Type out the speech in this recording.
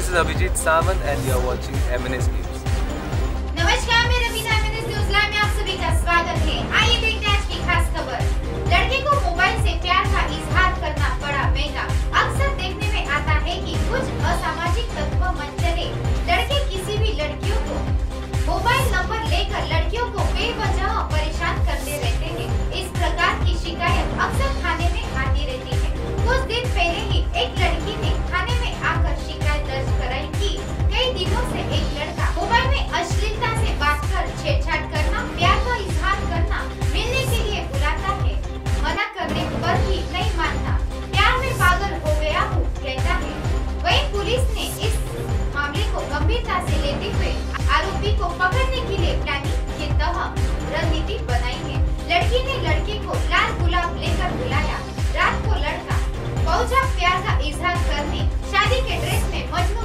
is Abhijit Samant and you are watching MNS News. नमस्कार, मैं Raveena MNS news live में आप सभी का स्वागत है। आइए देखते हैं आज की खास खबर। लड़के को मोबाइल से प्यार का इजहार करना पड़ा महंगा। अक्सर देखने में आता है कि कुछ असामाजिक तत्व मनचले लड़के किसी भी लड़कियों को मोबाइल नंबर लेकर लड़कियों को बेवजह परेशान करते रहते हैं। इस प्रकार की शिकायत अक्सर थाने में आती रहती है। कुछ दिन पहले ही एक लड़की ने थाने में आकर शिकायत दर्ज कराई कि कई दिनों से एक लड़का मोबाइल में अश्लीलता से बात कर छेड़छाड़ करना, प्यार का इजहार करना, मिलने के लिए बुलाता है, मना करने पर भी नहीं मानता, प्यार में पागल हो गया हूँ कहता है। वहीं पुलिस ने इस मामले को गंभीरता से लेते हुए आरोपी को पकड़ने के लिए प्लानिंग के तहत रणनीति बनाई है। लड़की ने लड़के को लाल गुलाब लेकर बुलाया। रात को लड़का पहुंचा प्यार का इजहार करने। शादी के ड्रेस में मजनू